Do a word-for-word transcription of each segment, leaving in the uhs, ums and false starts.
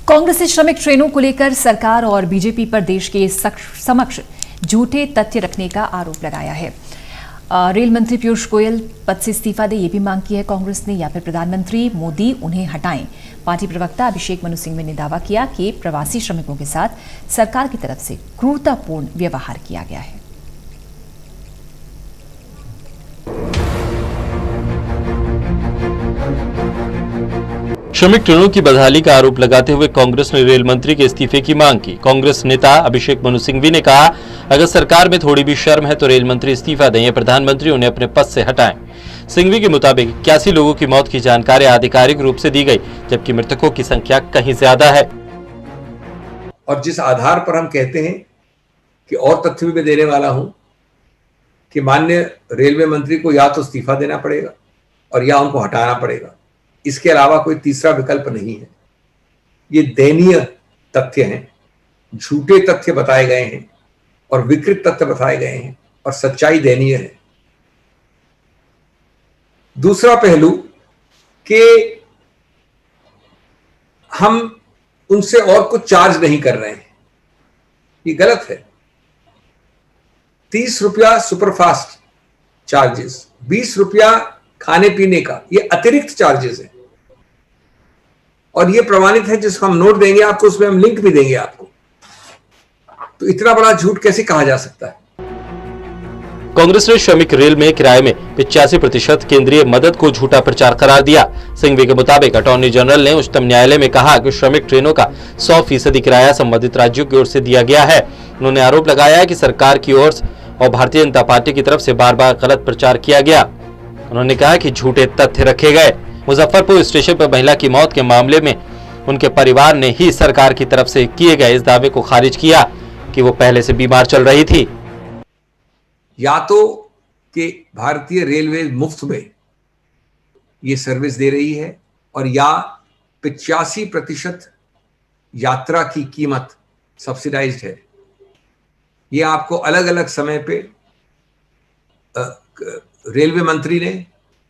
कांग्रेस ने श्रमिक ट्रेनों को लेकर सरकार और बीजेपी पर देश के समक्ष झूठे तथ्य रखने का आरोप लगाया है। रेल मंत्री पीयूष गोयल पद से इस्तीफा दे ये भी मांग की है कांग्रेस ने, या फिर प्रधानमंत्री मोदी उन्हें हटाएं। पार्टी प्रवक्ता अभिषेक मनु सिंघवी ने दावा किया कि प्रवासी श्रमिकों के साथ सरकार की तरफ से क्रूरतापूर्ण व्यवहार किया गया है। श्रमिक ट्रेनों की बदहाली का आरोप लगाते हुए कांग्रेस ने रेल मंत्री के इस्तीफे की मांग की। कांग्रेस नेता अभिषेक मनु सिंघवी ने कहा, अगर सरकार में थोड़ी भी शर्म है तो रेल मंत्री इस्तीफा दें या प्रधानमंत्री उन्हें अपने पद से हटाएं। सिंघवी के मुताबिक इक्यासी लोगों की मौत की जानकारी आधिकारिक रूप से दी गई, जबकि मृतकों की संख्या कहीं ज्यादा है। और जिस आधार पर हम कहते हैं कि और तथ्य भी मैं देने वाला हूं कि माननीय रेलवे मंत्री को या तो इस्तीफा देना पड़ेगा और या उनको हटाना पड़ेगा, इसके अलावा कोई तीसरा विकल्प नहीं है। ये दयनीय तथ्य हैं, झूठे तथ्य बताए गए हैं और विकृत तथ्य बताए गए हैं और सच्चाई दयनीय है। दूसरा पहलू कि हम उनसे और कुछ चार्ज नहीं कर रहे हैं, ये गलत है। तीस रुपया सुपरफास्ट चार्जेस, बीस रुपया खाने पीने का, ये अतिरिक्त चार्जेस हैं और ये प्रमाणित है। जिसको हम नोट देंगे आपको, उसमें हम लिंक भी देंगे आपको। तो इतना बड़ा झूठ कैसे कहा जा सकता है? कांग्रेस ने श्रमिक रेल में किराए में पिचासी प्रतिशत केंद्रीय मदद को झूठा प्रचार करार दिया। सिंघवी के मुताबिक अटॉर्नी जनरल ने उच्चतम न्यायालय में कहा कि श्रमिक ट्रेनों का सौ फीसदी किराया संबंधित राज्यों की ओर से दिया गया है। उन्होंने आरोप लगाया कि सरकार की ओर और भारतीय जनता पार्टी की तरफ से बार बार गलत प्रचार किया गया। उन्होंने कहा कि झूठे तथ्य रखे गए। मुजफ्फरपुर स्टेशन पर महिला की मौत के मामले में उनके परिवार ने ही सरकार की तरफ से किए गए इस दावे को खारिज किया कि वो पहले से बीमार चल रही थी। या तो कि भारतीय रेलवे मुफ्त में ये सर्विस दे रही है और या पिचासी प्रतिशत यात्रा की कीमत सब्सिडाइज्ड है। ये आपको अलग अलग समय पे आ, रेलवे मंत्री ने,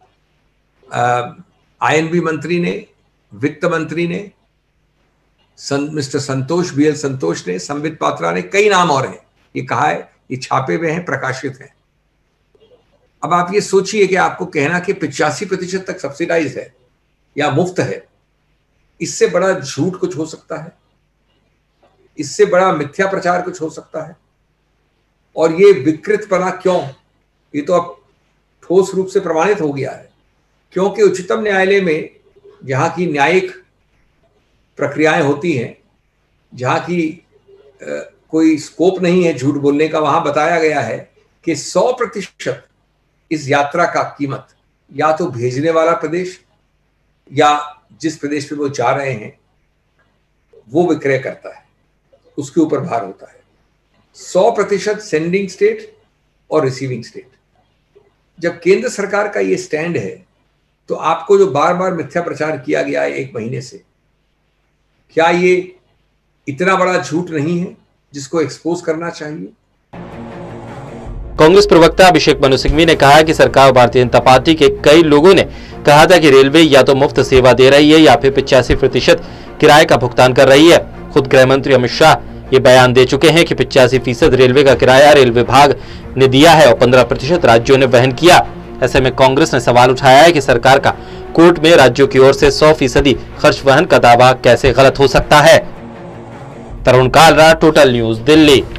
आईएनबी मंत्री ने, वित्त मंत्री ने, सं, mister Santosh B L Santosh ने, संबित पात्रा ने, कई नाम और हैं, ये कहा है, ये छापे हुए हैं, प्रकाशित हैं। अब आप ये सोचिए कि आपको कहना कि पिचासी प्रतिशत तक सब्सिडाइज है या मुफ्त है, इससे बड़ा झूठ कुछ हो सकता है? इससे बड़ा मिथ्या प्रचार कुछ हो सकता है? और ये विकृतपना क्यों? ये तो अब ठोस रूप से प्रमाणित हो गया है, क्योंकि उच्चतम न्यायालय में जहां की न्यायिक प्रक्रियाएं होती हैं, जहां की आ, कोई स्कोप नहीं है झूठ बोलने का, वहां बताया गया है कि सौ प्रतिशत इस यात्रा का कीमत या तो भेजने वाला प्रदेश या जिस प्रदेश पे वो जा रहे हैं वो विक्रय करता है, उसके ऊपर भार होता है। सौ प्रतिशत सेंडिंग स्टेट और रिसीविंग स्टेट। जब केंद्र सरकार का ये स्टैंड है तो आपको जो बार बार मिथ्या प्रचार किया गया है एक महीने से, क्या ये इतना बड़ा झूठ नहीं है जिसको एक्सपोज करना चाहिए? कांग्रेस प्रवक्ता अभिषेक मनु सिंघवी ने कहा कि सरकार और भारतीय जनता पार्टी के कई लोगों ने कहा था कि रेलवे या तो मुफ्त सेवा दे रही है या फिर पिचासी प्रतिशत किराए का भुगतान कर रही है। खुद गृह मंत्री अमित शाह ये बयान दे चुके हैं कि पिचासी फीसद रेलवे का किराया रेलवे विभाग ने दिया है और पंद्रह प्रतिशत राज्यों ने वहन किया। ऐसे में कांग्रेस ने सवाल उठाया है कि सरकार का कोर्ट में राज्यों की ओर से सौ फीसदी खर्च वहन का दावा कैसे गलत हो सकता है। Tarun Kalra, total news, Delhi.